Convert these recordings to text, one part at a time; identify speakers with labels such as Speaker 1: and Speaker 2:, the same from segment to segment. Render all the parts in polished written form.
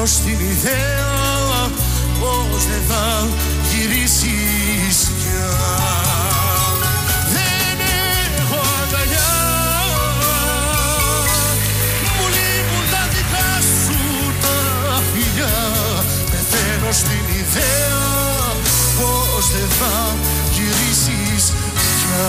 Speaker 1: στην ιδέα πως δεν θα γυρίσεις πια. Δεν έχω αγκαλιά, μου λείπουν τα δικά σου τα φιλιά. Πεθαίνω στην ιδέα πως δεν θα γυρίσεις πια.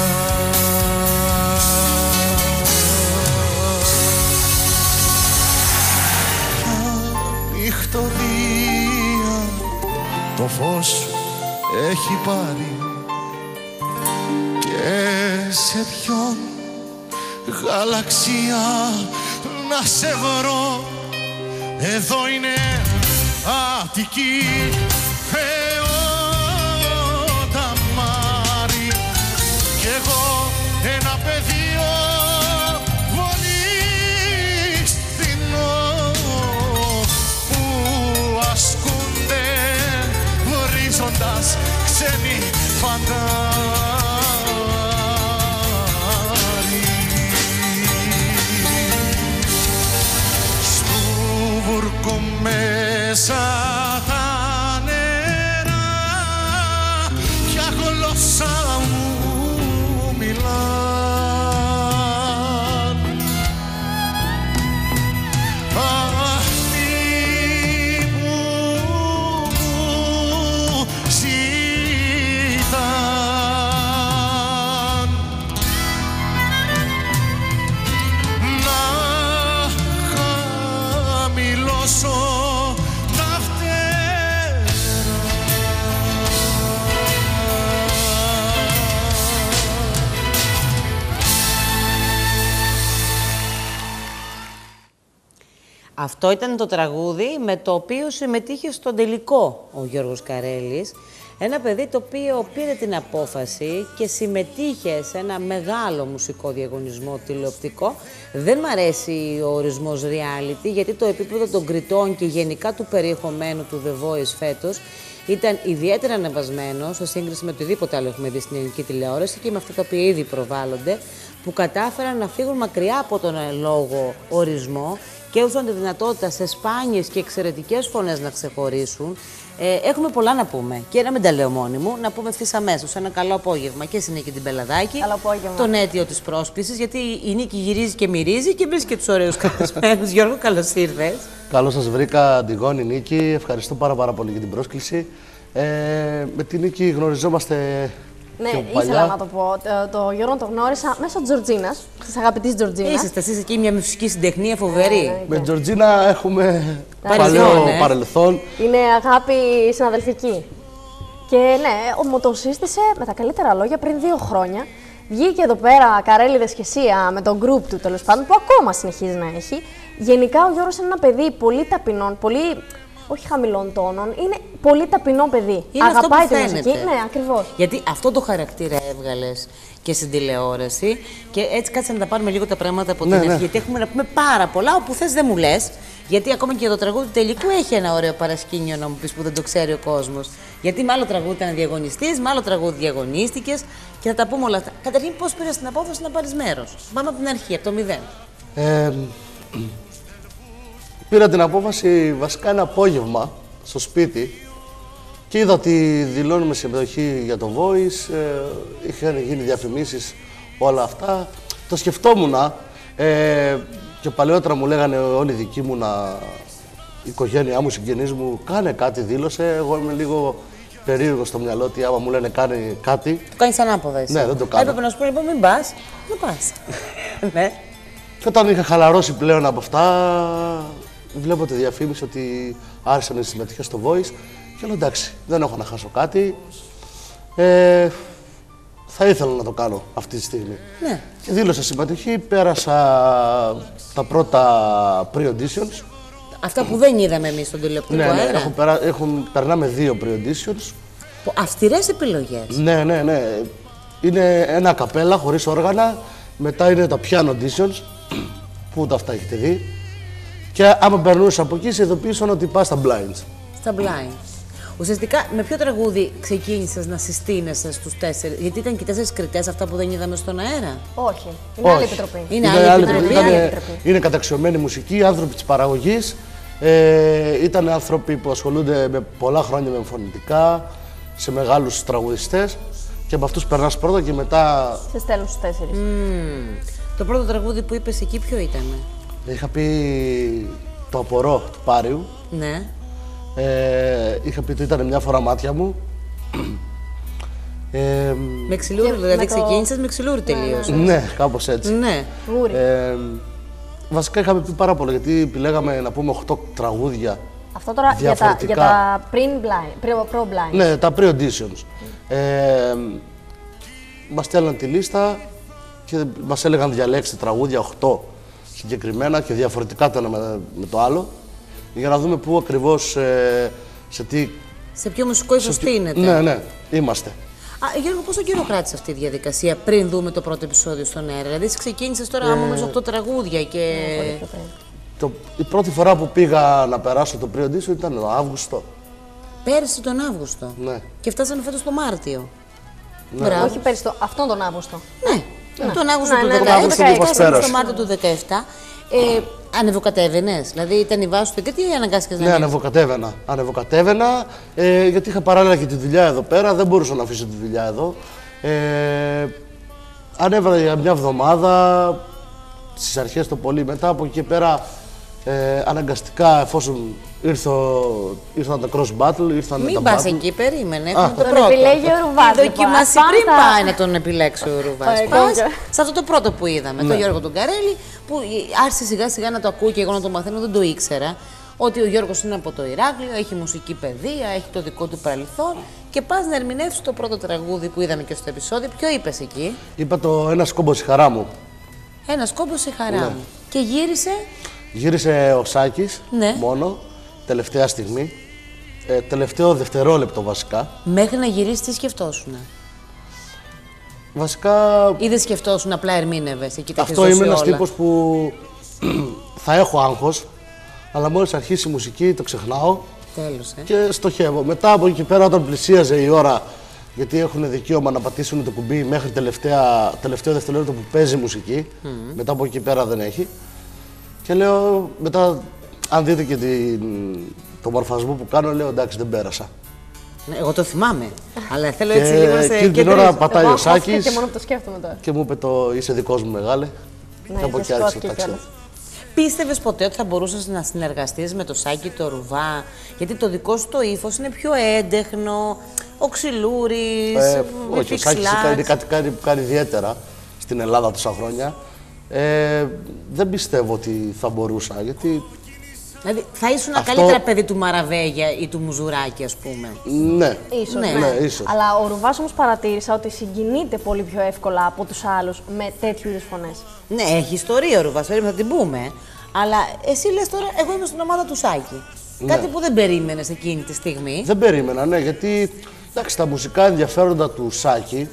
Speaker 1: Νυχτωρία το φως έχει πάρει και σε ποιον γαλαξία να σε βρω. Εδώ είναι Αττική, Θεότα Μάρη, κι εγώ ένα πεδίο βολίστηνο που ασκούνται βρίζοντας ξένοι φαντάροι. Στου βούρκο μέσα τα νερά ποια γλώσσα μου μιλάν. Αυτοί που ζητάν να χαμηλώσω τα φτερά.
Speaker 2: Αυτό ήταν το τραγούδι με το οποίο συμμετείχε στον τελικό ο Γιώργος Καρέλης. Ένα παιδί το οποίο πήρε την απόφαση και συμμετείχε σε ένα μεγάλο μουσικό διαγωνισμό τηλεοπτικό. Δεν μ' αρέσει ο ορισμός reality, γιατί το επίπεδο των κριτών και γενικά του περιεχομένου του The Voice φέτος ήταν ιδιαίτερα ανεβασμένο σε σύγκριση με οτιδήποτε άλλο έχουμε δει στην ελληνική τηλεόραση και με αυτά τα οποία ήδη προβάλλονται, που κατάφεραν να φύγουν μακριά από τον λόγο ορισμό και έδωσαν τη δυνατότητα σε σπάνιες και εξαιρετικές φωνές να ξεχωρίσουν. Έχουμε πολλά να πούμε. Και να μην τα λέω μόνη μου, να πούμε ευθύς αμέσως ένα καλό απόγευμα και στην Νίκη την Πελαδάκη, τον αίτιο της πρόσκλησης, γιατί η Νίκη γυρίζει και μυρίζει και βρίσκει και τους ωραίους καλεσμένους. Γιώργο, καλώς ήρθες.
Speaker 3: Καλώς σας βρήκα, Αντιγόνη, Νίκη. Ευχαριστώ πάρα πολύ για την πρόσκληση. Με την Νίκη γνωριζόμαστε.
Speaker 4: Ναι, ήθελα να το πω. Το Γιώργο το γνώρισα μέσω Τζορτζίνας, της αγαπητής Τζορτζίνας.
Speaker 2: Είσαστε εσείς εκεί μια μουσική συντεχνία φοβερή.
Speaker 3: Με Τζορτζίνα έχουμε παλαιό παρελθόν.
Speaker 4: Είναι αγάπη συναδελφική. Και ναι, μου το σύστησε με τα καλύτερα λόγια πριν 2 χρόνια. Βγήκε εδώ πέρα Καρέληδες και Σία με τον group του, τέλος πάντων, που ακόμα συνεχίζει να έχει. Γενικά ο Γιώργος είναι ένα παιδί πολύ ταπεινών, πολύ. Όχι χαμηλών τόνων, είναι πολύ ταπεινό παιδί.
Speaker 2: Είναι
Speaker 4: αγαπάει
Speaker 2: αυτό που
Speaker 4: τη μουσική. Ναι, ακριβώς.
Speaker 2: Γιατί αυτό το χαρακτήρα έβγαλες και στην τηλεόραση και έτσι κάτσε να τα πάρουμε λίγο τα πράγματα από την αρχή. Γιατί έχουμε να πούμε πάρα πολλά, όπου θες δεν μου λες. Γιατί ακόμα και το τραγούδι του τελικού έχει ένα ωραίο παρασκήνιο να μου πεις που δεν το ξέρει ο κόσμος. Γιατί με άλλο τραγούδι ήταν διαγωνιστής, με άλλο τραγούδι διαγωνίστηκες και θα τα πούμε όλα αυτά. Καταρχήν, πώς πήρες την απόφαση να πάρεις μέρος? Πάμε από την αρχή, από το 0.
Speaker 3: Πήρα την απόφαση βασικά ένα απόγευμα στο σπίτι και είδα ότι δηλώνουμε συμμετοχή για το Voice, είχαν γίνει διαφημίσεις, όλα αυτά. Το σκεφτόμουν και παλαιότερα μου λέγανε όλοι οι δικοί μου, η οικογένειά μου, οι συγγενείς μου, κάνε κάτι, δήλωσε. Εγώ είμαι λίγο περίεργο στο μυαλό ότι άμα μου λένε κάνει κάτι.
Speaker 2: Το κάνεις ανάποδα εσύ.
Speaker 3: Ναι, δεν το κάνω.
Speaker 2: Έπρεπε να σου πω λοιπόν μην πας, δεν πας. Ναι.
Speaker 3: Και όταν είχα χαλαρώσει πλέον από αυτά, βλέπω τη διαφήμιση ότι άρχισαν οι συμμετοχές στο Voice και λέω εντάξει, δεν έχω να χάσω κάτι. Θα ήθελα να το κάνω αυτή τη στιγμή.
Speaker 2: Ναι.
Speaker 3: Και δήλωσα συμμετοχή, πέρασα τα πρώτα pre-auditions.
Speaker 2: Αυτά που δεν είδαμε εμείς στον τηλεοπτικό αέρα.
Speaker 3: Περνάμε 2 pre-auditions.
Speaker 2: Αυστηρές επιλογές.
Speaker 3: Ναι. Είναι ένα καπέλα χωρίς όργανα, μετά είναι τα piano auditions, που ούτε αυτά έχετε δει. Και άμα περνούσε από εκεί, σε ειδοποίησαν ότι πας στα blinds.
Speaker 2: Στα blinds. Ουσιαστικά, με ποιο τραγούδι ξεκίνησες να συστήνεσαι στους 4? Γιατί ήταν και 4 κριτές αυτά που δεν είδαμε στον αέρα.
Speaker 4: Όχι. Είναι άλλη επιτροπή.
Speaker 2: Είναι άλλη επιτροπή.
Speaker 3: Είναι καταξιωμένη μουσική, άνθρωποι της παραγωγής. Ήταν άνθρωποι που ασχολούνται με πολλά χρόνια με φωνητικά, σε μεγάλους τραγουδιστές και από αυτούς περνάς πρώτα και μετά...
Speaker 4: Σε στέλνουν στους 4.
Speaker 2: Το πρώτο τραγούδι που είπες εκεί ποιο ήταν?
Speaker 3: Είχα πει το απορώ του Πάριου.
Speaker 2: Ναι.
Speaker 3: Είχα πει ότι ήταν μια φορά μάτια μου.
Speaker 2: Με ξυλούρι, δηλαδή
Speaker 4: με το-
Speaker 2: ξεκίνησες με ξυλούρι τελείως.
Speaker 3: Ναι, κάπως έτσι.
Speaker 2: Ναι.
Speaker 4: Γούρι.
Speaker 3: Βασικά είχαμε πει πάρα πολλά, γιατί επιλέγαμε να πούμε 8 τραγούδια.
Speaker 4: Αυτό τώρα για
Speaker 3: διαφορετικά.
Speaker 4: τα pro-blind.
Speaker 3: Ναι, τα pre-auditions. Μας στέλναν τη λίστα και μας έλεγαν διαλέξτε τραγούδια 8 συγκεκριμένα και διαφορετικά το ένα με το άλλο, για να δούμε πού ακριβώς, σε τι...
Speaker 2: Σε ποιο μουσικό ύφος στείνεται.
Speaker 3: Ναι, ναι, είμαστε.
Speaker 2: Γιώργο, πόσο καιρό κράτησε αυτή η διαδικασία πριν δούμε το πρώτο επεισόδιο στον αέρα? Δηλαδή, εσύ ξεκίνησες τώρα με 8 τραγούδια και.
Speaker 4: Πολύ πιο πριν.
Speaker 3: Η πρώτη φορά που πήγα να περάσω το pre-audition ήταν τον Αύγουστο.
Speaker 2: Πέρυσι τον Αύγουστο.
Speaker 3: Ναι.
Speaker 2: Και φτάσαμε φέτος το Μάρτιο.
Speaker 3: Ναι.
Speaker 2: Μπράβο.
Speaker 4: Όχι πέρυσι, αυτόν τον Αύγουστο.
Speaker 2: Ναι. Τον Αύγουστο
Speaker 4: Ναι,
Speaker 2: του
Speaker 4: ναι,
Speaker 2: 2017,
Speaker 4: ναι,
Speaker 3: Αύγουστο που μας
Speaker 2: φτάσαμε στο
Speaker 3: πέρασε.
Speaker 2: Μάρτιο του 2017. Ανεβοκατέβαινες, δηλαδή ήταν η βάση του και τι αναγκάστηκες να
Speaker 3: Ναι,
Speaker 2: ανέβεις?
Speaker 3: ανεβοκατέβαινα, γιατί είχα παράλληλα και τη δουλειά εδώ πέρα, δεν μπορούσα να αφήσω τη δουλειά εδώ. Ανέβαινα για μια εβδομάδα, στις αρχές το πολύ, μετά από εκεί και πέρα αναγκαστικά, εφόσον ήρθαν τα cross battle, ήρθαν
Speaker 2: Μην
Speaker 3: τα
Speaker 2: πας
Speaker 3: battle.
Speaker 2: εκεί, περίμενε. Έχουμε το
Speaker 4: Τον
Speaker 2: πρώτο.
Speaker 4: επιλέγει ο Ρουβάς.
Speaker 2: Η δοκίμαση
Speaker 4: λοιπόν.
Speaker 2: πριν
Speaker 4: Πάμε
Speaker 2: πάει να τον επιλέξει ο Ρουβάς.
Speaker 4: Πάει,
Speaker 2: Πας
Speaker 4: κόκκια.
Speaker 2: σε αυτό το πρώτο που είδαμε,
Speaker 3: Ναι.
Speaker 2: τον Γιώργο τον Καρέλη, που άρχισε σιγά σιγά να το ακούω και εγώ να το μαθαίνω, δεν το ήξερα. Ότι ο Γιώργος είναι από το Ηράκλειο, έχει μουσική παιδεία, έχει το δικό του παρελθόν και πας να ερμηνεύσεις το πρώτο τραγούδι που είδαμε και στο επεισόδιο. Ποιο είπες εκεί?
Speaker 3: Είπα το ένα κόμπος η χαρά μου.
Speaker 2: Ένας κόμπος η χαρά
Speaker 3: Ναι.
Speaker 2: μου. Και γύρισε.
Speaker 3: Γύρισε ο Σάκης
Speaker 2: Ναι.
Speaker 3: μόνο, τελευταία στιγμή. Τελευταίο δευτερόλεπτο βασικά.
Speaker 2: Μέχρι να γυρίσει, τι σκεφτόσουν?
Speaker 3: Βασικά
Speaker 2: Ή δεν σκεφτόσουν, απλά ερμήνευες εκεί τα έχεις
Speaker 3: αυτό
Speaker 2: δώσει
Speaker 3: είμαι ένας
Speaker 2: όλα?
Speaker 3: τύπος που θα έχω άγχος, αλλά μόλις αρχίσει η μουσική το ξεχνάω
Speaker 2: Τέλος,
Speaker 3: και στοχεύω. Μετά από εκεί και πέρα, όταν πλησίαζε η ώρα, γιατί έχουν δικαίωμα να πατήσουν το κουμπί μέχρι τελευταίο δευτερόλεπτο που παίζει η μουσική, μετά από εκεί και πέρα δεν έχει. Και λέω, μετά, αν δείτε και το μορφασμό που κάνω, λέω εντάξει, δεν πέρασα.
Speaker 2: Ναι, εγώ το θυμάμαι. Αλλά θέλω
Speaker 3: Και
Speaker 2: έτσι λίγο να σε
Speaker 3: εκείνη την ώρα
Speaker 2: κεντρήσω.
Speaker 3: πατάει
Speaker 4: Εγώ
Speaker 3: ο
Speaker 4: αγχώθηκα
Speaker 3: Σάκης
Speaker 4: και μόνο που το σκέφτομαι τώρα.
Speaker 3: και μου είπε το είσαι δικός μου μεγάλε.
Speaker 4: Ναι,
Speaker 3: Και από
Speaker 4: δεν
Speaker 3: εκεί άρχισε το
Speaker 4: σηκώθηκε
Speaker 3: ταξίδι.
Speaker 4: κιόλας.
Speaker 2: Πίστευες ποτέ ότι θα μπορούσες να συνεργαστείς με το Σάκη το Ρουβά? Γιατί το δικό σου το ύφος είναι πιο έντεχνο, ο Ξυλούρης,
Speaker 3: Όχι, ο Σάκης είναι κάτι που κάνει ιδιαίτερα στην Ελλάδα τόσα χρόνια. Δεν πιστεύω ότι θα μπορούσα, γιατί
Speaker 2: Δηλαδή θα ήσουν
Speaker 3: Αυτό-
Speaker 2: καλύτερα παιδί του Μαραβέγια ή του Μουζουράκη, ας πούμε.
Speaker 3: ναι,
Speaker 4: Ίσως,
Speaker 2: Ναι.
Speaker 3: ναι, ίσως.
Speaker 4: Αλλά ο Ρουβάς όμως παρατήρησα ότι συγκινείται πολύ πιο εύκολα από τους άλλους με τέτοιου είδους φωνές.
Speaker 2: Ναι, έχει ιστορία ο Ρουβάς, θα την πούμε. Αλλά εσύ λες τώρα, εγώ είμαι στην ομάδα του Σάκη. Κάτι που δεν περίμενες εκείνη τη στιγμή.
Speaker 3: Δεν περίμενα, ναι, γιατί εντάξει, τα μουσικά ενδιαφέροντα του Σάκη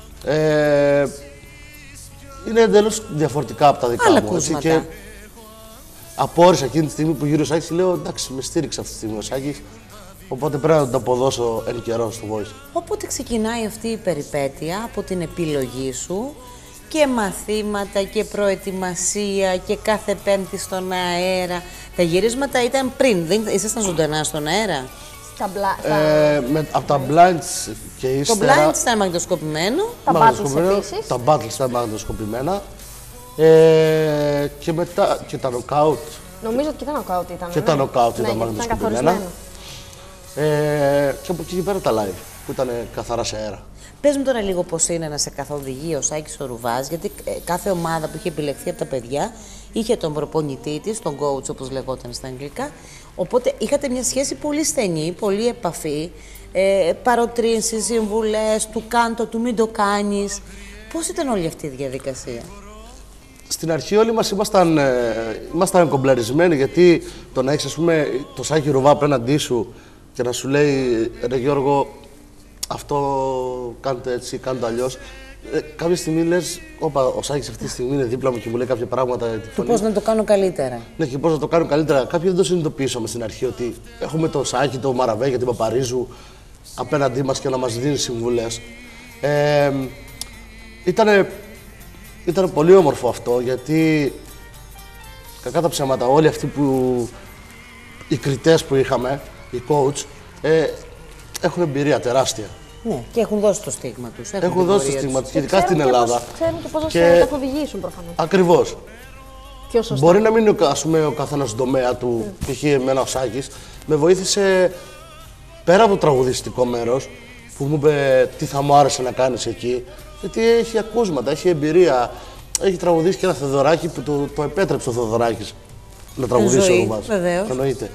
Speaker 3: είναι εντελώς διαφορετικά από τα δικά
Speaker 2: Άλλα
Speaker 3: μου. έτσι,
Speaker 2: κούσματα.
Speaker 3: και απόρρισα εκείνη τη στιγμή που γύρω ο Σάκης, λέω εντάξει, με στήριξε αυτή τη στιγμή ο Σάκης, οπότε πρέπει να το αποδώσω εν καιρό στο Voice.
Speaker 2: Οπότε ξεκινάει αυτή η περιπέτεια από την επιλογή σου και μαθήματα και προετοιμασία και κάθε Πέμπτη στον αέρα. Τα γυρίσματα ήταν πριν, δεν ήσασταν ζωντανά στον αέρα.
Speaker 3: Από τα blinds και
Speaker 2: Το
Speaker 3: ύστερα...
Speaker 2: blind ήταν μαγνητοσκοπημένο.
Speaker 4: Τα battles
Speaker 3: μαγνητοσκοπημένα,
Speaker 4: επίσης.
Speaker 3: Τα battles ήταν μαγνητοσκοπημένα. Και μετά και τα knockout.
Speaker 4: Νομίζω ότι και τα νοκάουτ ήταν.
Speaker 3: Και τα knockout
Speaker 4: ναι,
Speaker 3: ήταν
Speaker 4: γιατί
Speaker 3: μαγνητοσκοπημένα.
Speaker 4: καθορισμένο.
Speaker 3: Και από εκεί και πέρα τα live, που ήταν καθαρά σε αέρα.
Speaker 2: Πες μου τώρα λίγο πώς είναι να σε καθοδηγεί ο Σάκης ο Ρουβάς, γιατί κάθε ομάδα που είχε επιλεχθεί από τα παιδιά είχε τον προπονητή της, τον coach όπως λεγόταν στα αγγλικά. Οπότε είχατε μια σχέση πολύ στενή, πολύ επαφή, παροτρύνσεις, συμβουλές, του κάντο, του μην το κάνεις. Πώς ήταν όλη αυτή η διαδικασία?
Speaker 3: Στην αρχή όλοι μας ήμασταν κομπλαρισμένοι, γιατί το να έχεις, ας πούμε, το Σάκη Ρουβά απέναντί σου και να σου λέει ρε Γιώργο, αυτό κάντε έτσι, κάντε αλλιώς. Κάποια στιγμή λες, όπα, ο Σάκης αυτή τη στιγμή είναι δίπλα μου και μου λέει κάποια πράγματα.
Speaker 2: Του πώς να το κάνω καλύτερα.
Speaker 3: Ναι, και πώς να το κάνω καλύτερα. Κάποιοι δεν το συνειδητοποιήσαμε στην αρχή ότι έχουμε τον Σάκη, τον Μαραβέ και την Παπαρίζου απέναντί μας και να μας δίνει συμβουλές. Ήταν πολύ όμορφο αυτό, γιατί κακά τα ψέματα όλοι αυτοί που οι κριτές που είχαμε, οι coach, έχουν εμπειρία τεράστια.
Speaker 2: Ναι, και έχουν δώσει το στίγμα τους.
Speaker 3: Έχουν δώσει το στίγμα τους, ειδικά στην Ελλάδα.
Speaker 4: Ξέρουν και πώς να σε καθοδηγήσουν προφανώς.
Speaker 3: Ακριβώς.
Speaker 4: Πιο σωστά.
Speaker 3: Μπορεί να μην είναι ο καθένας στον τομέα του, π.χ. εμένα ο Σάκης, με βοήθησε πέρα από το τραγουδιστικό μέρος, που μου είπε τι θα μου άρεσε να κάνεις εκεί, γιατί έχει ακούσματα, έχει εμπειρία. Έχει τραγουδήσει και ένα Θεοδωράκι που το επέτρεψε ο Θεοδωράκης να τραγουδήσει ο Ρουβάς.
Speaker 2: Βεβαίως.
Speaker 3: Εννοείται.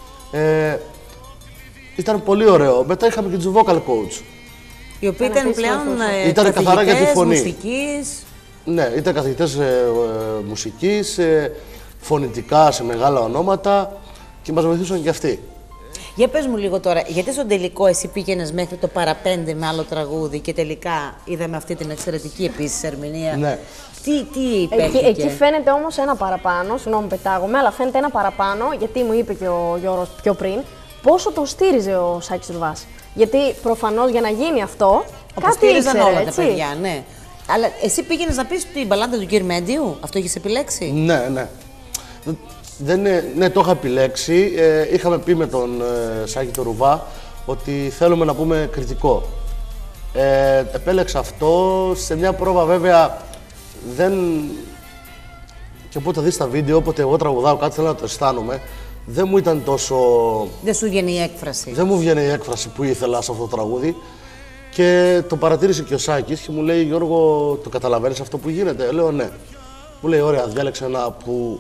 Speaker 3: Ήταν πολύ ωραίο. Μετά είχαμε και τους vocal coach.
Speaker 2: Οι οποίοι ήταν πλέον
Speaker 3: Ήταν καθαρά για τη φωνή.
Speaker 2: μουσικής.
Speaker 3: Ναι, ήταν καθηγητές μουσικής, φωνητικά σε μεγάλα ονόματα και μας βοηθούσαν και αυτοί.
Speaker 2: Για πες μου λίγο τώρα, γιατί στον τελικό εσύ πήγαινες μέχρι το παραπέντε με άλλο τραγούδι και τελικά είδαμε αυτή την εξαιρετική επίσης ερμηνεία.
Speaker 3: Ναι.
Speaker 2: Τι υπέχθηκε?
Speaker 4: Εκεί φαίνεται όμως ένα παραπάνω, συγγνώμη πετάγομαι, αλλά φαίνεται ένα παραπάνω, γιατί μου είπε και ο Γιώργος πιο πριν, πόσο το στήριζε ο Σάκης Ρουβάς. Γιατί προφανώς για να γίνει αυτό,
Speaker 2: Όπως
Speaker 4: κάτι
Speaker 2: στήριζαν
Speaker 4: ήξερε,
Speaker 2: όλα
Speaker 4: έτσι.
Speaker 2: τα παιδιά, ναι. Αλλά εσύ πήγαινες να πεις την μπαλάντα του Κυρ Μέντιου, αυτό έχεις επιλέξει?
Speaker 3: Ναι, ναι. Ναι, το είχα επιλέξει. Είχαμε πει με τον Σάκη τον Ρουβά ότι θέλουμε να πούμε κριτικό. Επέλεξα αυτό. Σε μια πρόβα βέβαια δεν... Και όποτε δεις τα βίντεο, όποτε εγώ τραγουδάω κάτι θέλω να το αισθάνομαι, δεν μου ήταν τόσο...
Speaker 2: Δεν σου βγαίνει η έκφραση.
Speaker 3: Δεν μου βγαίνει η έκφραση που ήθελα σε αυτό το τραγούδι. Και το παρατήρησε και ο Σάκης και μου λέει, Γιώργο, το καταλαβαίνεις αυτό που γίνεται? Λέω ναι. Μου λέει, ωραία, διάλεξε ένα που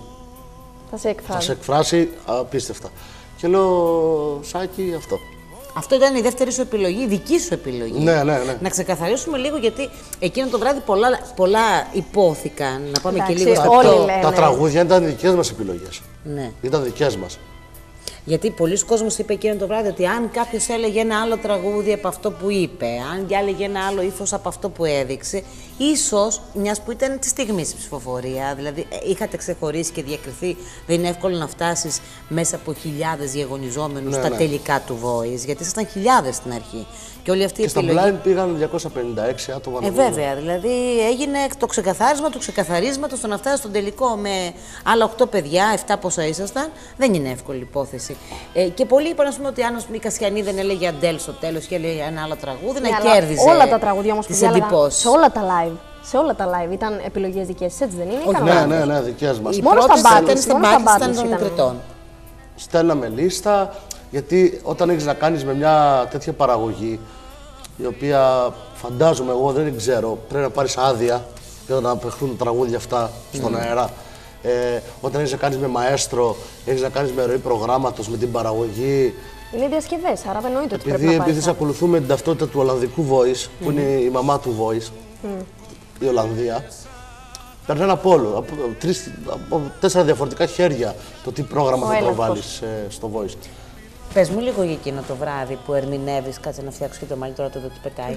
Speaker 3: θα σε εκφράσει απίστευτα. Και λέω, Σάκη, αυτό.
Speaker 2: Αυτό ήταν η δεύτερη σου επιλογή, η δική σου επιλογή.
Speaker 3: Ναι, ναι, ναι.
Speaker 2: Να ξεκαθαρίσουμε λίγο, γιατί εκείνο το βράδυ πολλά υπόθηκαν. Να πάμε
Speaker 4: Εντάξει,
Speaker 2: και λίγο
Speaker 4: όλοι
Speaker 2: στο...
Speaker 4: λένε.
Speaker 3: Τα τραγούδια ήταν δικές μας επιλογές.
Speaker 2: Ναι.
Speaker 3: Ήταν δικές μας.
Speaker 2: Γιατί πολλοί κόσμος είπε εκείνο το βράδυ ότι αν κάποιος έλεγε ένα άλλο τραγούδι από αυτό που είπε, αν διάλεγε ένα άλλο ύφος από αυτό που έδειξε, ίσως μιας που ήταν τη στιγμή η ψηφοφορία, δηλαδή είχατε ξεχωρίσει και διακριθεί, δεν είναι εύκολο να φτάσεις μέσα από χιλιάδες διαγωνιζόμενους στα τελικά του Voice, γιατί ήσασταν χιλιάδες στην αρχή. Και όλη αυτή η επιλογή.
Speaker 3: Στα blind πήγαν 256 άτομα.
Speaker 2: Βέβαια, δηλαδή έγινε το ξεκαθάρισμα του ξεκαθαρίσματος στο να φτάσει στον τελικό με άλλα 8 παιδιά, 7 πόσα ήσασταν. Δεν είναι εύκολη υπόθεση. Και πολλοί είπαν, ας πούμε, ότι αν η Κασιανή δεν έλεγε Αντέλ στο τέλος και έλεγε ένα άλλο τραγούδι,
Speaker 4: Ναι,
Speaker 2: να
Speaker 4: αλλά
Speaker 2: κέρδιζε.
Speaker 4: όλα τα τραγούδια όμως που διάλεγαν,
Speaker 2: εντυπώσεις.
Speaker 4: σε όλα τα live ήταν επιλογές δικές, έτσι δεν είναι?
Speaker 3: Ναι, δικές μας.
Speaker 2: Οι
Speaker 4: Μόνο
Speaker 2: πρώτες
Speaker 4: στα battles,
Speaker 2: ήταν στην
Speaker 4: μόνο στα
Speaker 2: battles,
Speaker 4: battles
Speaker 2: ήταν των
Speaker 4: ήταν.
Speaker 2: κριτών.
Speaker 3: Στέλναμε λίστα, γιατί όταν έχεις να κάνεις με μια τέτοια παραγωγή, η οποία φαντάζομαι εγώ δεν ξέρω, πρέπει να πάρεις άδεια για να παιχτούν τραγούδια αυτά στον αέρα. Όταν έχεις να κάνεις με μαέστρο, έχεις να κάνεις με ροή προγράμματος, με την παραγωγή.
Speaker 4: Είναι διασκευές, άρα δεν εννοείται ότι πρέπει να
Speaker 3: Επειδή
Speaker 4: πάρεις.
Speaker 3: ακολουθούμε την ταυτότητα του Ολλανδικού Voice, που είναι η μαμά του Voice, η Ολλανδία, παίρνει ένα πόλο, από 4 διαφορετικά χέρια το τι πρόγραμμα θα το
Speaker 4: έλεγχος.
Speaker 3: βάλεις στο Voice.
Speaker 2: Πες μου λίγο για εκείνο το βράδυ που ερμηνεύεις, κάτσε να φτιάξω και το μαλλί τώρα το τι πετάει.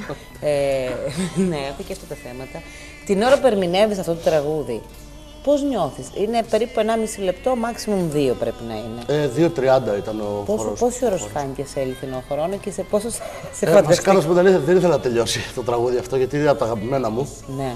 Speaker 2: Ναι, έχω και αυτά τα θέματα. Την ώρα που ερμηνεύεις αυτό το τραγούδι, πώς νιώθεις? Είναι περίπου 1,5 λεπτό, maximum 2 πρέπει να είναι.
Speaker 3: 2:30 ήταν ο χορός.
Speaker 2: Πόση ώρα σου φάνηκε σε αληθινό χρόνο και σε πόσο σε
Speaker 3: Βασικά,
Speaker 2: φανταστείς?
Speaker 3: να σου πω, δεν ήθελα να τελειώσει το τραγούδι αυτό, γιατί είναι από τα αγαπημένα μου.
Speaker 2: Ναι.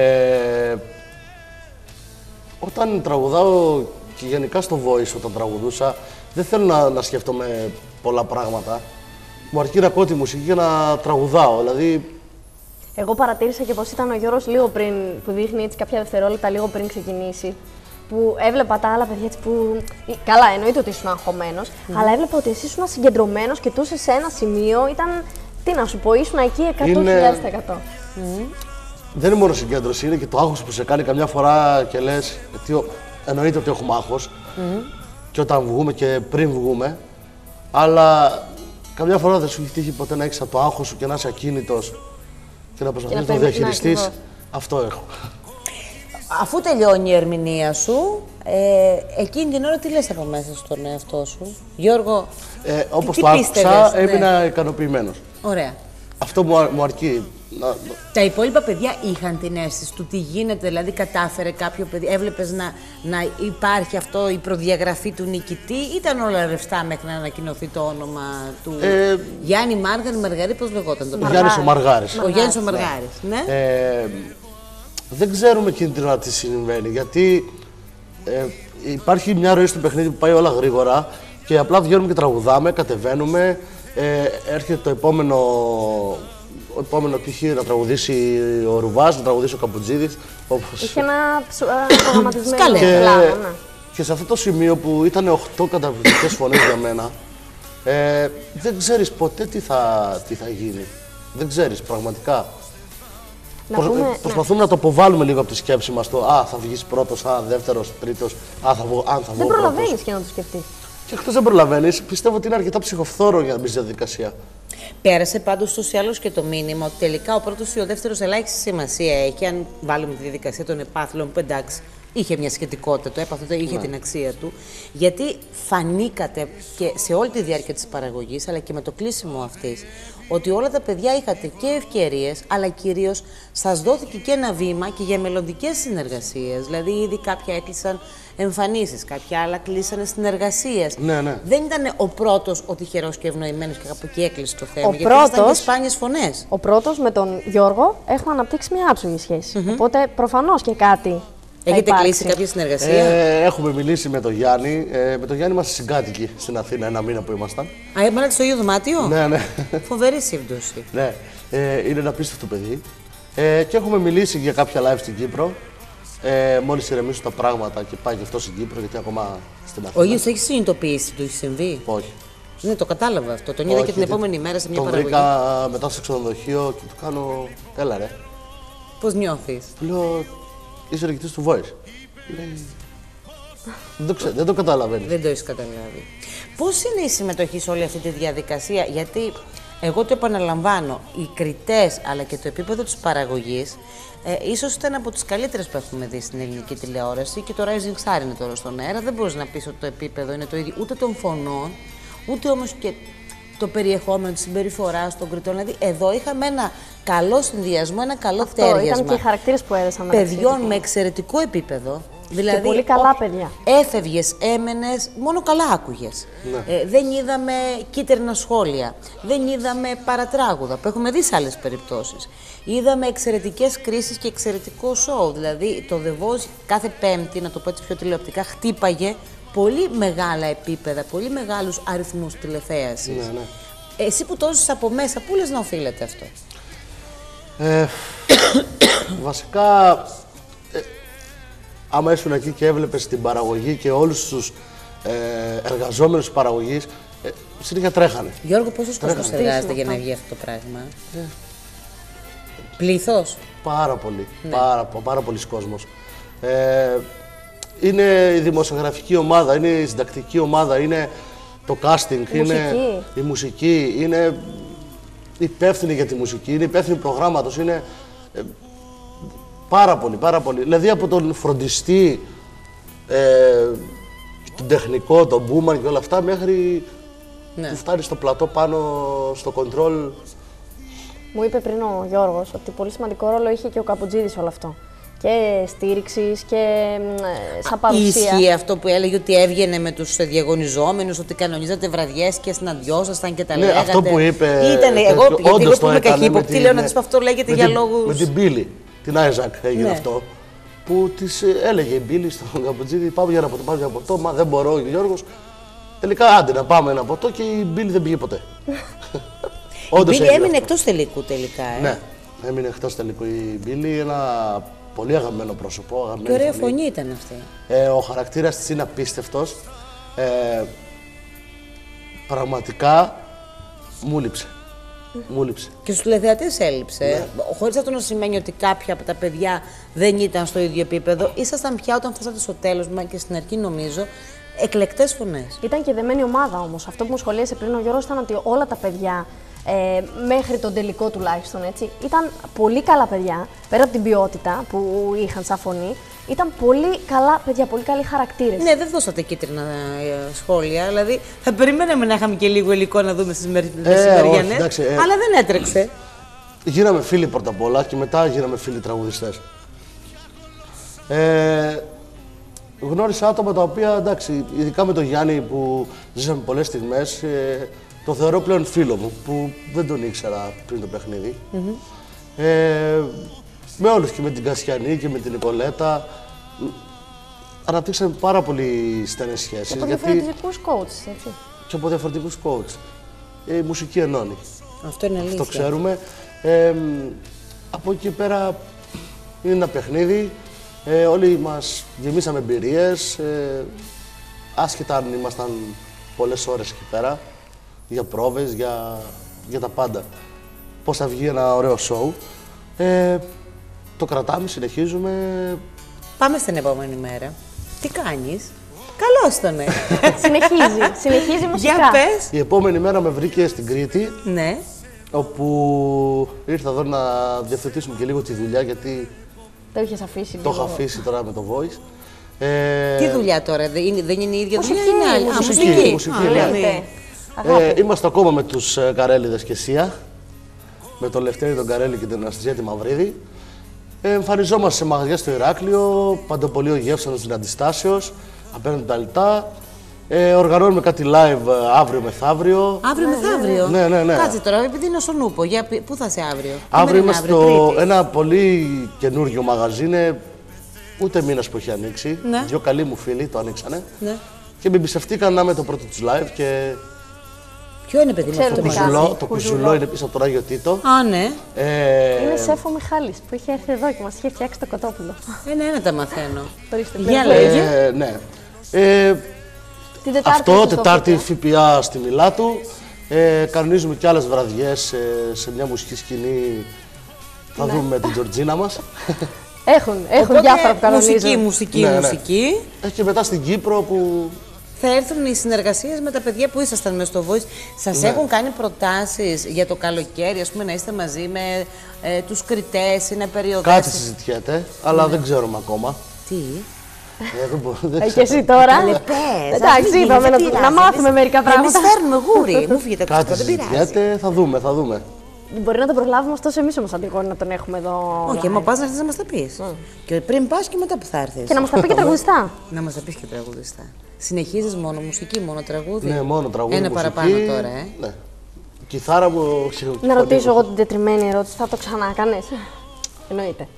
Speaker 3: Όταν τραγουδάω και γενικά στο Voice, όταν τραγουδούσα, δεν θέλω να σκέφτομαι πολλά πράγματα. Μου αρκεί να ακούω τη μουσική και να τραγουδάω. Δηλαδή,
Speaker 4: Εγώ παρατήρησα και πως ήταν ο Γιώργος λίγο πριν, που δείχνει έτσι κάποια δευτερόλεπτα λίγο πριν ξεκινήσει, που έβλεπα τα άλλα παιδιά έτσι που... Καλά, εννοείται ότι ήσουν αγχωμένος, αλλά έβλεπα ότι εσύ ήσουν συγκεντρωμένος και τούσε σε ένα σημείο, ήταν, τι να σου πω, ήσουν εκεί 100.000%.
Speaker 3: δεν είναι μόνο συγκέντρωση, είναι και το άγχος που σε κάνει καμιά φορά και λες, γιατί εννοείται ότι έχουμε άγχος και όταν βγούμε και πριν βγούμε, αλλά καμιά φορά δεν σου έχει τύχει ποτέ να έχεις το άγχος σου και να είσαι ακίνητος και να προσπαθείς να το διαχειριστείς. Αυτό έχω.
Speaker 2: Αφού τελειώνει η ερμηνεία σου, εκείνη την ώρα τι λες από μέσα στον εαυτό σου? Γιώργο,
Speaker 3: Όπως
Speaker 2: τι
Speaker 3: το
Speaker 2: πίστευες?
Speaker 3: άκουσα,
Speaker 2: Ναι.
Speaker 3: έμεινα ικανοποιημένος.
Speaker 2: Ωραία.
Speaker 3: Αυτό μου αρκεί.
Speaker 2: Τα υπόλοιπα παιδιά είχαν την αίσθηση του τι γίνεται, δηλαδή κατάφερε κάποιο παιδί, έβλεπες να υπάρχει αυτό, η προδιαγραφή του νικητή, ήταν όλα ρευστά μέχρι να ανακοινωθεί το όνομα του Γιάννη Μαργαρή, πώς λεγόταν το
Speaker 3: Ο Γιάννης ο Μαργάρης.
Speaker 2: Ο Γιάννης ο Μαργάρης, ναι.
Speaker 3: Δεν ξέρουμε εκείνη την ώρα τι συμβαίνει, γιατί υπάρχει μια ροή στο παιχνίδι που πάει όλα γρήγορα Και απλά βγαίνουμε και τραγουδάμε, κατεβαίνουμε. Έρχεται το επόμενο π.χ. να τραγουδήσει ο Ρουβάς, να τραγουδήσει ο Καπουτζίδης.
Speaker 4: Είχε ένα προγραμματισμένο
Speaker 2: Σκάλε.
Speaker 4: πλάνο, ναι.
Speaker 3: Και σε αυτό το σημείο που ήταν 8 καταπληκτικές φωνές για μένα, δεν ξέρεις ποτέ τι θα γίνει. Δεν ξέρεις πραγματικά. Προσπαθούμε να το αποβάλουμε λίγο από τη σκέψη μας το θα βγεις πρώτος, δεύτερος, τρίτος, αν θα βγω
Speaker 4: Δεν προλαβαίνεις και να το σκεφτείς.
Speaker 3: Και εκτός δεν προλαβαίνεις, πιστεύω ότι είναι αρκετά ψυχοφθόρο για να μπεις στη διαδικασία.
Speaker 2: Πέρασε πάντως τους ή άλλως και το μήνυμα ότι τελικά ο πρώτος ή ο δεύτερος ελάχιστη σημασία έχει. Αν βάλουμε τη διαδικασία των επάθλων, που εντάξει, είχε μια σχετικότητα, το έπαθλο είχε την αξία του. Γιατί φανήκατε και σε όλη τη διάρκεια της παραγωγής, αλλά και με το κλείσιμο αυτής, ότι όλα τα παιδιά είχατε και ευκαιρίες, αλλά κυρίως σας δόθηκε και ένα βήμα και για μελλοντικές συνεργασίες. Δηλαδή, ήδη κάποια έκλεισαν εμφανίσεις, κάποια άλλα κλείσανε συνεργασίες.
Speaker 3: Ναι, ναι.
Speaker 2: Δεν ήταν ο πρώτος ο τυχερός και ευνοημένος και από εκεί έκλεισε το θέμα.
Speaker 4: Ο
Speaker 2: γιατί ήταν και σπάνιες φωνές.
Speaker 4: Ο πρώτος με τον Γιώργο έχουμε αναπτύξει μια άψογη σχέση. Οπότε προφανώς και κάτι.
Speaker 2: Έχετε κλείσει κάποια συνεργασία?
Speaker 3: Έχουμε μιλήσει με τον Γιάννη. Με τον Γιάννη είμαστε συγκάτοικοι στην Αθήνα, ένα μήνα που ήμασταν.
Speaker 2: Έμενατε στο ίδιο δωμάτιο?
Speaker 3: Ναι, ναι.
Speaker 2: Φοβερή σύμπτωση.
Speaker 3: Ναι, είναι ένα απίστευτο παιδί. Και έχουμε μιλήσει για κάποια live στην Κύπρο. Μόλις ηρεμήσουν τα πράγματα και πάει και αυτό στην Κύπρο, γιατί ακόμα στην Αθήνα.
Speaker 2: Ο ίδιος έχει συνειδητοποιήσει, του έχει συμβεί?
Speaker 3: Όχι.
Speaker 2: Ναι, το κατάλαβα αυτό. Τον είδα και την επόμενη μέρα σε μια παραγωγή.
Speaker 3: Τον βρήκα μετά στο ξενοδοχείο και του κάνω, έλα ρε.
Speaker 2: Πώς νιώθεις?
Speaker 3: Του λέω, είσαι ο διοικητής του Voice. Λέει, δεν το καταλαβαίνει.
Speaker 2: Δεν το έχεις καταλάβει. Πώς είναι η συμμετοχή σε όλη αυτή τη διαδικασία? Γιατί εγώ το επαναλαμβάνω, οι κριτές αλλά και το επίπεδο της παραγωγής ίσως ήταν από τις καλύτερες που έχουμε δει στην ελληνική τηλεόραση και το Rising Star είναι τώρα στον αέρα. Δεν μπορείς να πεις ότι το επίπεδο είναι το ίδιο ούτε των φωνών, ούτε όμως και το περιεχόμενο της συμπεριφοράς των κριτών. Δηλαδή, εδώ είχαμε ένα καλό συνδυασμό, ένα καλό τέριασμα.
Speaker 4: Ήταν και οι χαρακτήρες που έδωσαν.
Speaker 2: Παιδιών με εξαιρετικό επίπεδο. Δηλαδή,
Speaker 4: και πολύ καλά παιδιά.
Speaker 2: Έφευγες, έμενες, μόνο καλά άκουγες.
Speaker 3: Ναι.
Speaker 2: Δεν είδαμε κίτρινα σχόλια, δεν είδαμε παρατράγουδα που έχουμε δει σε άλλες περιπτώσεις. Είδαμε εξαιρετικές κρίσεις και εξαιρετικό σοου. Δηλαδή το The Voice κάθε Πέμπτη, να το πω έτσι πιο τηλεοπτικά, χτύπαγε πολύ μεγάλα επίπεδα, πολύ μεγάλους αριθμούς τηλεθέασης.
Speaker 3: Ναι, ναι.
Speaker 2: Εσύ που το ζεις από μέσα, πού λες να οφείλεται αυτό?
Speaker 3: Βασικά, άμα ήσουν εκεί και έβλεπες την παραγωγή και όλους τους εργαζόμενους της παραγωγής, συνέχεια τρέχανε.
Speaker 2: Γιώργο, πόσος κόσμος εργάζεται για να βγει αυτό το πράγμα? Πλήθος?
Speaker 3: Πάρα πολύ.
Speaker 2: Ναι.
Speaker 3: Πάρα πολλοί κόσμος. Είναι η δημοσιογραφική ομάδα, είναι η συντακτική ομάδα, είναι το casting, είναι η μουσική, είναι υπεύθυνη για τη μουσική, είναι υπεύθυνη προγράμματος, είναι πάρα πολύ. Δηλαδή από τον φροντιστή, τον τεχνικό, τον μπούμαν και όλα αυτά, μέχρι που φτάνει στο πλατό πάνω στο control.
Speaker 4: Μου είπε πριν ο Γιώργος ότι πολύ σημαντικό ρόλο είχε και ο Καπουτζίδης όλο αυτό. Και στήριξης και σαν παρουσία.
Speaker 2: Ισχύει αυτό που έλεγε ότι έβγαινε με τους διαγωνιζόμενους, ότι κανονίζατε βραδιές και συναντιόσασταν και τα λέγατε.
Speaker 3: Αυτό που είπε.
Speaker 2: Ήτανε, εγώ που είμαι καχύποπτη, λέω να δεις που αυτό λέγεται για λόγους.
Speaker 3: Με την Μπίλη, την Άιζακ έγινε αυτό. Που της έλεγε η Μπίλη στον Καπουτζίδη: πάμε για ένα ποτό, μα δεν μπορώ, ο Γιώργος. Τελικά άντε να πάμε ένα ποτό και η Μπίλη δεν πήγε ποτέ.
Speaker 2: Η Μπίλη έμεινε εκτός τελικού τελικά.
Speaker 3: Ναι, έμεινε εκτός τελικού η Μπίλη. Ένα πολύ αγαπημένο πρόσωπο.
Speaker 2: Και ωραία φωνή ήταν αυτή.
Speaker 3: Ο χαρακτήρας της είναι απίστευτος. Πραγματικά μου λείψε.
Speaker 2: Και στους τηλεθεατές έλειψε. Ναι. Χωρίς αυτό να σημαίνει ότι κάποια από τα παιδιά δεν ήταν στο ίδιο επίπεδο. Ήσασταν πια όταν φτάσατε στο τέλος, μα και στην αρχή νομίζω, εκλεκτές φωνές.
Speaker 4: Ήταν και δεμένη ομάδα όμως. Αυτό που μου σχολίασε πριν ο Γιώργος ήταν ότι όλα τα παιδιά, μέχρι τον τελικό τουλάχιστον, έτσι, ήταν πολύ καλά παιδιά, πέρα από την ποιότητα που είχαν σαν φωνή. Ήταν πολύ καλά παιδιά, πολύ καλοί χαρακτήρες.
Speaker 2: Ναι, δεν δώσατε κίτρινα σχόλια. Δηλαδή, θα περιμέναμε να είχαμε και λίγο υλικό να δούμε στις μεσημεριανές, αλλά δεν έτρεξε.
Speaker 3: Γίναμε φίλοι πρώτα απ' όλα και μετά γίναμε φίλοι τραγουδιστές. Γνώρισα άτομα τα οποία, εντάξει, ειδικά με τον Γιάννη που ζήσαμε πολλές στιγμές, το θεωρώ πλέον φίλο μου, που δεν τον ήξερα πριν το παιχνίδι. Με όλους, και με την Κασιανή και με την Νικολέτα. αναπτύξαμε πάρα πολύ στενές σχέσεις.
Speaker 4: Από διαφορετικούς coaches, έτσι.
Speaker 3: Και από διαφορετικούς coach. Η μουσική ενώνει.
Speaker 2: Αυτό είναι αλήθεια.
Speaker 3: Αυτό ξέρουμε. Από εκεί πέρα είναι ένα παιχνίδι. Όλοι μας γεμίσαμε εμπειρίες. Άσχετα αν ήμασταν πολλές ώρες εκεί πέρα. Για πρόβες, για τα πάντα. Πώς θα βγει ένα ωραίο σοου. Το κρατάμε, συνεχίζουμε.
Speaker 2: Πάμε στην επόμενη μέρα. Τι κάνεις? Καλώς τον,
Speaker 4: Συνεχίζει μουσικά.
Speaker 2: Για πες.
Speaker 3: Η επόμενη μέρα με βρήκε στην Κρήτη,
Speaker 2: Ναι.
Speaker 3: όπου ήρθα εδώ να διευθετήσουμε και λίγο τη δουλειά, γιατί
Speaker 4: Το είχες αφήσει
Speaker 3: το
Speaker 4: λίγο.
Speaker 3: είχα αφήσει τώρα με το Voice.
Speaker 2: Τι δουλειά τώρα, δεν είναι η ίδια δουλειά,
Speaker 4: Μουσική,
Speaker 2: είναι άλλη?
Speaker 3: μουσική, μουσική,
Speaker 2: Α,
Speaker 3: ναι.
Speaker 2: δηλαδή.
Speaker 3: Είμαστε ακόμα με τους Καρέλιδες και Σία, με τον Λευτέρη τον Καρέλη και την Αναστασία τη Μαυρίδη. Εμφανιζόμαστε σε μαγαζιά στο Ηράκλειο, Παντοπολείο Γεύσανος στην Αντιστάσεως, απέναντι τα Λιτά. Οργανώνουμε κάτι live αύριο μεθαύριο.
Speaker 2: Αύριο μεθαύριο.
Speaker 3: Ναι.
Speaker 2: Κάτσε τώρα, επειδή είναι στον Ούπο, πού θα είσαι αύριο?
Speaker 3: Αύριο
Speaker 2: Τι μέρα
Speaker 3: είμαστε
Speaker 2: είναι αύριο, Τρίτη?
Speaker 3: ένα πολύ καινούριο μαγαζί, είναι ούτε μήνας που έχει ανοίξει.
Speaker 2: Ναι.
Speaker 3: Δύο καλοί μου φίλοι το ανοίξανε.
Speaker 2: Ναι.
Speaker 3: Και με εμπιστευτήκαν να είμαι το πρώτο τους live και
Speaker 2: Ποιο είναι, παιδί μου, αυτό το
Speaker 4: Ξέρουμε
Speaker 2: μαγαζί?
Speaker 4: κάτι.
Speaker 3: το
Speaker 4: Κουζουλό.
Speaker 3: κουζουλό είναι πίσω από τον Άγιο Τίτο.
Speaker 2: Α, ναι.
Speaker 4: Είναι σεφ ο Μιχάλης που είχε έρθει εδώ και μας είχε φτιάξει το κοτόπουλο.
Speaker 2: Ένα τα μαθαίνω.
Speaker 4: Ορίστε,
Speaker 2: Για
Speaker 4: βλέπω.
Speaker 2: λέγε.
Speaker 3: Ναι.
Speaker 4: Την Τετάρτη
Speaker 3: Αυτό,
Speaker 4: είσαι στο
Speaker 3: Τετάρτη
Speaker 4: ΦΠΑ.
Speaker 3: ΦΠΑ στη Μιλάτου. Κανονίζουμε και άλλες βραδιές σε μια μουσική σκηνή. Θα
Speaker 4: Ναι.
Speaker 3: δούμε την Τζορτζίνα μας.
Speaker 4: Έχουν
Speaker 2: Οπότε,
Speaker 4: διάφορα που κανονίζουν.
Speaker 2: μουσική.
Speaker 3: Ναι. Και μετά στην Κύπρο που
Speaker 2: Θα έρθουν οι συνεργασίες με τα παιδιά που ήσασταν μέσα στο Voice. Σας
Speaker 3: Ναι.
Speaker 2: έχουν κάνει προτάσεις για το καλοκαίρι, ας πούμε, να είστε μαζί με τους κριτές ή να
Speaker 3: κάτι
Speaker 2: περιοδεύσετε?
Speaker 3: συζητιέται, αλλά δεν ξέρουμε ακόμα.
Speaker 2: Τι?
Speaker 3: Δεν
Speaker 4: Και
Speaker 3: ξέρω.
Speaker 4: εσύ τώρα.
Speaker 2: Πες,
Speaker 4: Εντάξει,
Speaker 2: μην
Speaker 4: είπαμε
Speaker 2: γίνει, δεν
Speaker 4: να
Speaker 2: πειράζει.
Speaker 4: μάθουμε μερικά
Speaker 2: Εμείς
Speaker 4: πράγματα.
Speaker 2: φέρνουμε γούρι. Μου φύγετε
Speaker 3: Κάτι
Speaker 2: από δεν πειράζει.
Speaker 3: συζητιέται, θα δούμε.
Speaker 4: Μπορεί να τον προλάβουμε, ωστόσο εμείς όμως αντιγόνοι να τον έχουμε εδώ.
Speaker 2: Όχι,
Speaker 4: live.
Speaker 2: μα πας να έρθεις να μας τα πεις. Και πριν πας και μετά που θα έρθεις.
Speaker 4: Και να μας τα πει και τραγουδιστά.
Speaker 2: Να μας τα πεις και τραγουδιστά. Συνεχίζεις μόνο μουσική, μόνο τραγούδι?
Speaker 3: Ναι, μόνο τραγούδι.
Speaker 2: Ένα
Speaker 3: μουσική.
Speaker 2: παραπάνω τώρα,
Speaker 3: Ναι. Κιθάρα μου.
Speaker 4: Να ρωτήσω εγώ την τετριμένη ερώτηση, θα το ξανά κάνεις? Εννοείται.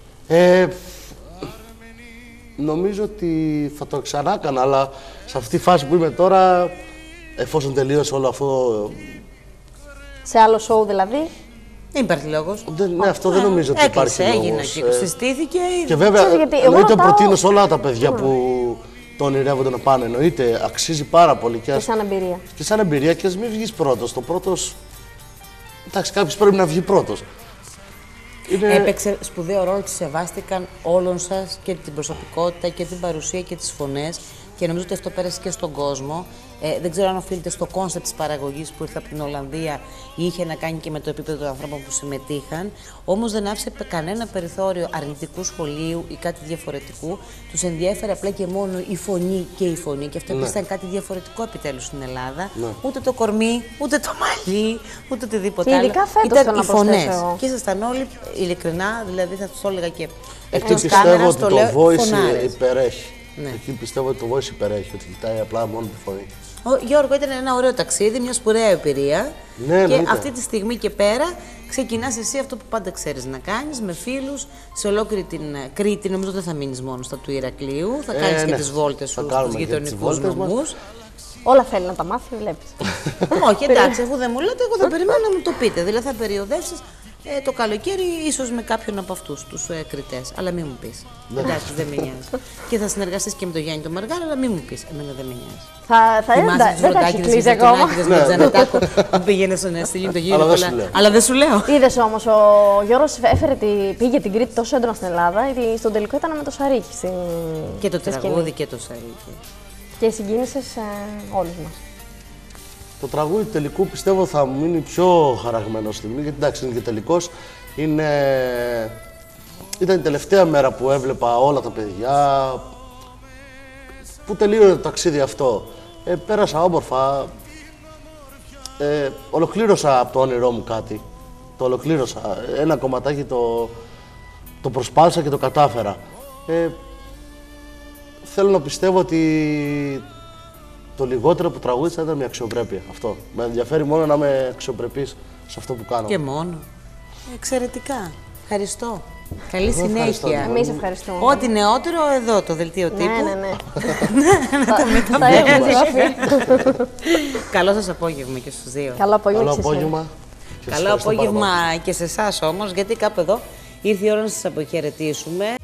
Speaker 3: Νομίζω ότι θα το ξανά έκανα, αλλά σε αυτή τη φάση που είμαι τώρα, εφόσον τελείωσε όλο αυτό.
Speaker 4: Σε άλλο show δηλαδή.
Speaker 2: Δεν υπάρχει λόγος.
Speaker 3: Ναι, αυτό δεν νομίζω ότι υπάρχει
Speaker 2: Έκλεισε, έγινε
Speaker 3: λόγος.
Speaker 2: και συστήθηκε.
Speaker 3: Και βέβαια,
Speaker 4: Ξέρεις γιατί, εγώ
Speaker 3: εννοείται
Speaker 4: ρωτάω-
Speaker 3: προτείνω σε όλα τα παιδιά που το ονειρεύονται να πάνε. Εννοείται, αξίζει πάρα πολύ.
Speaker 4: Και σαν εμπειρία.
Speaker 3: Και σαν εμπειρία και ας μην βγεις πρώτος. Το πρώτος. Εντάξει, κάποιος πρέπει να βγει πρώτος. Είναι...
Speaker 2: Έπαιξε σπουδαίο ρόλο ότι σεβάστηκαν όλων σας και την προσωπικότητα και την παρουσία και τις φωνές και νομίζω ότι αυτό πέρασε και στον κόσμο. Δεν ξέρω αν οφείλεται στο κόνσεπτ της παραγωγής που ήρθε από την Ολλανδία ή είχε να κάνει και με το επίπεδο των ανθρώπων που συμμετείχαν. Όμως δεν άφησε κανένα περιθώριο αρνητικού σχολείου ή κάτι διαφορετικού. Τους ενδιέφερε απλά και μόνο η φωνή και η φωνή. Και αυτό επίσης ήταν κάτι διαφορετικό επιτέλους στην Ελλάδα. Ούτε το κορμί, ούτε το μαλλί, ούτε οτιδήποτε
Speaker 4: Και
Speaker 2: άλλο.
Speaker 4: ειδικά φέτος
Speaker 2: Ήταν
Speaker 4: θέλω
Speaker 2: οι
Speaker 4: να προσθέσω
Speaker 2: φωνές.
Speaker 4: εγώ.
Speaker 2: Και ήσασταν όλοι ειλικρινά, δηλαδή θα τους το έλεγα και
Speaker 3: Εκεί
Speaker 2: εκτός
Speaker 3: πιστεύω
Speaker 2: κάμερας,
Speaker 3: ότι
Speaker 2: το
Speaker 3: το
Speaker 2: λέω,
Speaker 3: voice
Speaker 2: φωνάρες.
Speaker 3: υπερέχει.
Speaker 2: Ναι.
Speaker 3: Εκεί πιστεύω ότι το voice υπερέχει, ότι κοιτάει απλά μόνο τη φωνή.
Speaker 2: Γιώργο, ήταν ένα ωραίο ταξίδι, μια σπουδαία εμπειρία.
Speaker 3: Ναι,
Speaker 2: και
Speaker 3: εννοείται.
Speaker 2: αυτή τη στιγμή και πέρα ξεκινάς εσύ αυτό που πάντα ξέρεις να κάνεις, με φίλους, σε ολόκληρη την Κρήτη. Νομίζω δεν θα μείνεις μόνο στα του Ηρακλείου, θα κάνεις και
Speaker 3: ναι.
Speaker 2: τις βόλτες
Speaker 3: Θα
Speaker 2: σου
Speaker 3: κάνουμε
Speaker 2: στους
Speaker 3: και τις
Speaker 2: γειτονικούς
Speaker 3: βόλτες μας.
Speaker 2: νομούς.
Speaker 4: Όλα θέλει να τα μάθει, βλέπεις.
Speaker 2: Όχι, εντάξει, αφού δεν μου λέτε, εγώ θα περιμένω να μου το πείτε. Δηλαδή θα περιοδεύσεις το καλοκαίρι, ίσως με κάποιον από αυτούς τους κριτές. Αλλά μην μου πεις. Εντάξει, δεν με νοιάζει. Και θα συνεργαστείς και με τον Γιάννη τον Μαργάρα, αλλά μην μου πεις. Εμένα δεν με νοιάζει.
Speaker 4: Δεν τα έχει κλείσει ακόμα.
Speaker 2: Με τον Τζανετάκο που πήγαινε στον Στυλίνη το γύρο.
Speaker 3: Αλλά δεν σου λέω.
Speaker 2: Αλλά δεν σου λέω.
Speaker 4: Είδες όμως, ο Γιώργος πήγε την Κρήτη τόσο έντονα στην Ελλάδα, γιατί στον τελικό ήταν με το Σαρίκι.
Speaker 2: Και το
Speaker 4: στη σκηνή.
Speaker 2: τραγούδι και το Σαρίκι.
Speaker 4: Και συγκίνησες όλους μας.
Speaker 3: Το τραγούδι του τελικού πιστεύω θα μου μείνει πιο χαραγμένο στη μνήμη, γιατί εντάξει είναι και τελικός. Ήταν η τελευταία μέρα που έβλεπα όλα τα παιδιά, που τελείωνε το ταξίδι αυτό. Πέρασα όμορφα, ολοκλήρωσα από το όνειρό μου κάτι. Το ολοκλήρωσα, ένα κομματάκι το προσπάθησα και το κατάφερα. Θέλω να πιστεύω ότι το λιγότερο που τραγούδισα ήταν μια αξιοπρέπεια. Αυτό. Με ενδιαφέρει μόνο να είμαι αξιοπρεπής σε αυτό που κάνω.
Speaker 2: Και μόνο. Εξαιρετικά. Ευχαριστώ. Καλή συνέχεια.
Speaker 4: Εμείς ευχαριστούμε.
Speaker 2: Ό,τι νεότερο εδώ, το δελτίο τύπου.
Speaker 4: Ναι.
Speaker 2: Να τα μεταφέρει. Καλό σας απόγευμα και στους δύο.
Speaker 4: Καλό απόγευμα.
Speaker 3: Καλό
Speaker 4: και σε εσένα.
Speaker 3: απόγευμα. Και σας
Speaker 2: Καλό
Speaker 3: ευχαριστώ πάρα πολύ.
Speaker 2: απόγευμα και σε εσάς όμως, γιατί κάπου εδώ ήρθε η ώρα να σας αποχαιρετήσουμε.